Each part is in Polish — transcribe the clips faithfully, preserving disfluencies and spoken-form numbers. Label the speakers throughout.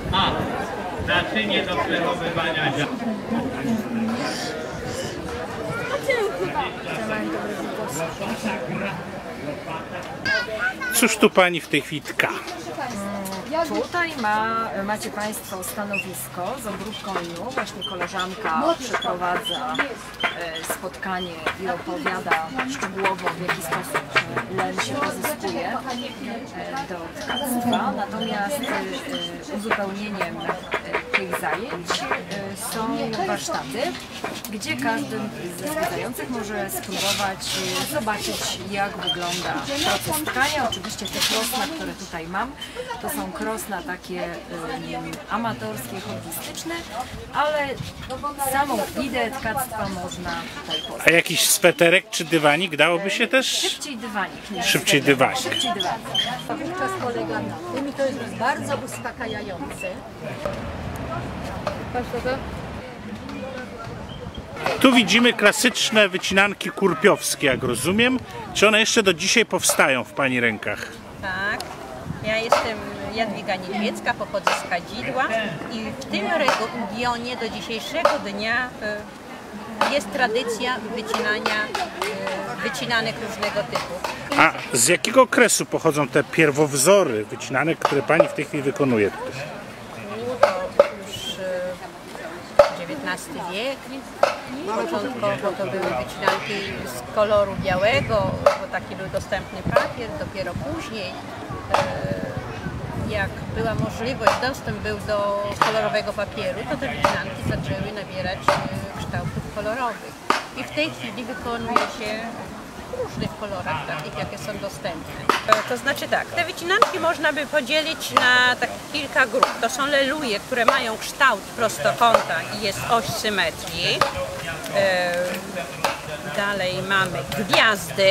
Speaker 1: A. Naczynie do przechowywania ziarna.
Speaker 2: Cóż tu pani w tej chwili tka?
Speaker 3: Tutaj ma, macie Państwo stanowisko z obróbką linu. Właśnie koleżanka przeprowadza spotkanie i opowiada szczegółowo, w jaki sposób len się pozyskuje do tkactwa. Natomiast uzupełnieniem tych zajęć są warsztaty, gdzie każdy ze zwiedzających może spróbować zobaczyć, jak wygląda proces tkania. Oczywiście te krosna, które tutaj mam, to są krosna takie um, amatorskie, hobbystyczne, ale samą ideę tkactwa można tutaj poznać.
Speaker 2: A jakiś sweterek czy dywanik dałoby się też?
Speaker 3: Szybciej dywanik. Niż
Speaker 2: Szybciej dywanik.
Speaker 3: Szybciej dywanik.
Speaker 4: Wówczas polega na tym i to jest bardzo uspokajające.
Speaker 2: Tu widzimy klasyczne wycinanki kurpiowskie, jak rozumiem. Czy one jeszcze do dzisiaj powstają w pani rękach?
Speaker 5: Tak. Ja jestem Jadwiga Niedźwiecka, pochodzę z Kadzidła i w tym regionie do dzisiejszego dnia jest tradycja wycinania wycinanek różnego typu.
Speaker 2: A z jakiego okresu pochodzą te pierwowzory wycinanek, które pani w tej chwili wykonuje?
Speaker 5: To już dziewiętnasty wiek. Początkowo to były wycinanki z koloru białego, bo taki był dostępny papier. Dopiero później, jak była możliwość, dostęp był do kolorowego papieru, to te wycinanki zaczęły nabierać kształtów kolorowych. I w tej chwili wykonuje się w różnych kolorach, takich jakie są dostępne. To znaczy tak, te wycinanki można by podzielić na tak kilka grup. To są leluje, które mają kształt prostokąta i jest oś symetrii. Dalej mamy gwiazdy,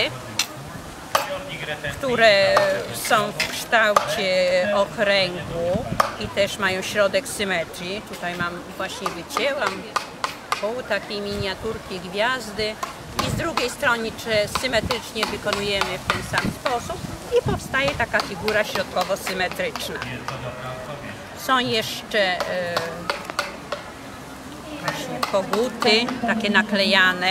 Speaker 5: które są w kształcie okręgu i też mają środek symetrii. Tutaj mam, właśnie wycięłam pół takiej miniaturki gwiazdy i z drugiej strony symetrycznie wykonujemy w ten sam sposób i powstaje taka figura środkowo-symetryczna. Są jeszcze e, właśnie koguty, takie naklejane.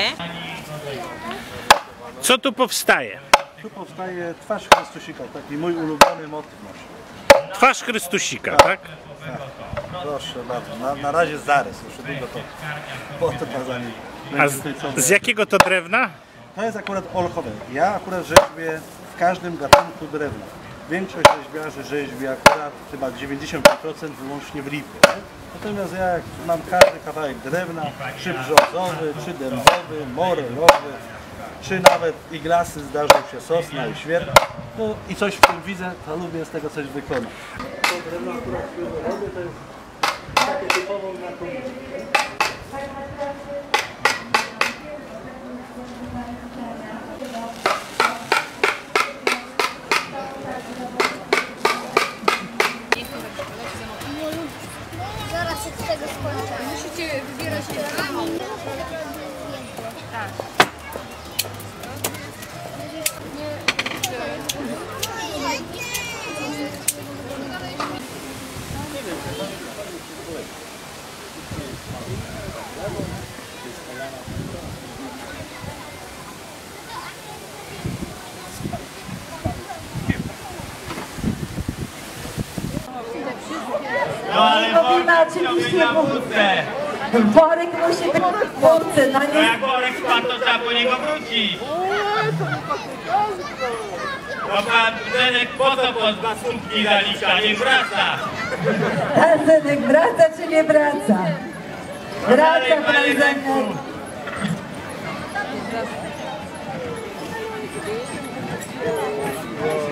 Speaker 2: Co tu powstaje?
Speaker 6: Tu powstaje twarz Chrystusika, taki mój ulubiony motyw nasz.
Speaker 2: Twarz Chrystusika, tak?
Speaker 6: Tak. Proszę bardzo, na, na razie zarys, już długo to potem za nim.
Speaker 2: A z, z jakiego to drewna?
Speaker 6: To jest akurat olchowe. Ja akurat rzeźbię w każdym gatunku drewna. Większość rzeźbiarzy rzeźbi akurat chyba dziewięćdziesiąt procent wyłącznie w lipie. Natomiast ja jak mam każdy kawałek drewna, czy brzozowy, czy dębowy, morelowy, czy nawet iglasy, zdarzą się sosna i świerk, no i coś w tym widzę, to lubię z tego coś wykonać. To drewno, które robię, to jest takie typowo na komicznie.
Speaker 7: Zaraz się z tego skończę.
Speaker 4: Musicie wybierać te
Speaker 7: Tak.
Speaker 1: No ale worek oczywiście na wódce.
Speaker 8: Worek musi być w wódce, no
Speaker 1: No
Speaker 8: nie...
Speaker 1: jak worek spadł, to trzeba po niego wrócić. No pan Zenek po co po słupki zalicza, nie wraca.
Speaker 8: Pan Zenek wraca czy nie wraca? Wraca pan Zenek.
Speaker 1: Zenek.